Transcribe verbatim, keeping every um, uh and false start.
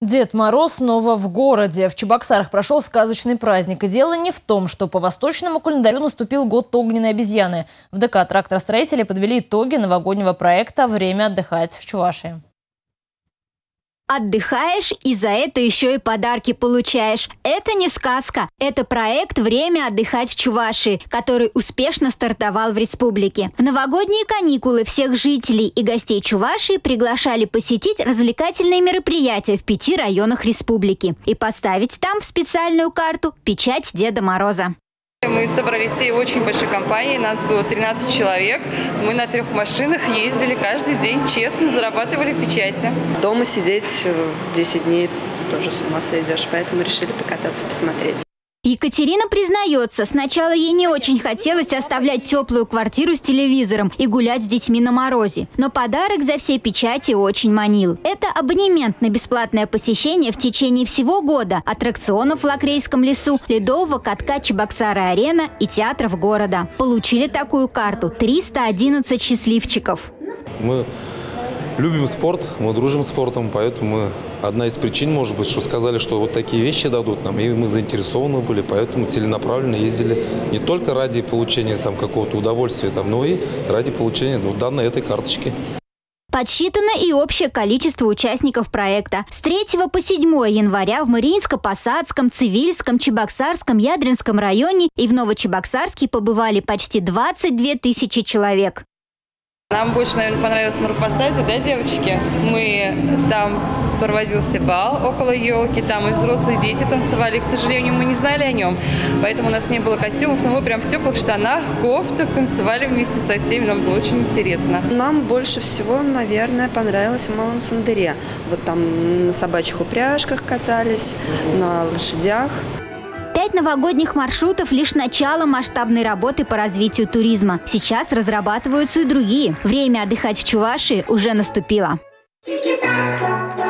Дед Мороз снова в городе. В Чебоксарах прошел сказочный праздник. И дело не в том, что по восточному календарю наступил год огненной обезьяны. В ДК «Тракторостроители» подвели итоги новогоднего проекта «Время отдыхать в Чувашии». Отдыхаешь и за это еще и подарки получаешь. Это не сказка. Это проект «Время отдыхать в Чувашии», который успешно стартовал в республике. В новогодние каникулы всех жителей и гостей Чувашии приглашали посетить развлекательные мероприятия в пяти районах республики и поставить там в специальную карту печать Деда Мороза. Мы собрались всей очень большой компанией, нас было тринадцать человек. Мы на трех машинах ездили каждый день, честно зарабатывали печати. Дома сидеть десять дней тоже с ума сойдешь, поэтому решили покататься, посмотреть. Екатерина признается, сначала ей не очень хотелось оставлять теплую квартиру с телевизором и гулять с детьми на морозе. Но подарок за все печати очень манил. Это абонемент на бесплатное посещение в течение всего года аттракционов в Лакрейском лесу, ледового катка Чебоксары-Арена и театров города. Получили такую карту триста одиннадцать счастливчиков. Мы любим спорт, мы дружим с спортом, поэтому мы, одна из причин, может быть, что сказали, что вот такие вещи дадут нам, и мы заинтересованы были, поэтому целенаправленно ездили не только ради получения там какого-то удовольствия, там, но и ради получения ну, данной этой карточки. Подсчитано и общее количество участников проекта. С третьего по седьмое января в Мариинско-Посадском, Цивильском, Чебоксарском, Ядринском районе и в Новочебоксарске побывали почти двадцать две тысячи человек. Нам больше, наверное, понравилось в Марпосаде, да, девочки? Мы там проводился бал около елки, там и взрослые дети танцевали. К сожалению, мы не знали о нем, поэтому у нас не было костюмов, но мы прям в теплых штанах, кофтах танцевали вместе со всеми. Нам было очень интересно. Нам больше всего, наверное, понравилось в Малом Сандыре. Вот там на собачьих упряжках катались, на лошадях. Пять новогодних маршрутов – лишь начало масштабной работы по развитию туризма. Сейчас разрабатываются и другие. Время отдыхать в Чувашии уже наступило.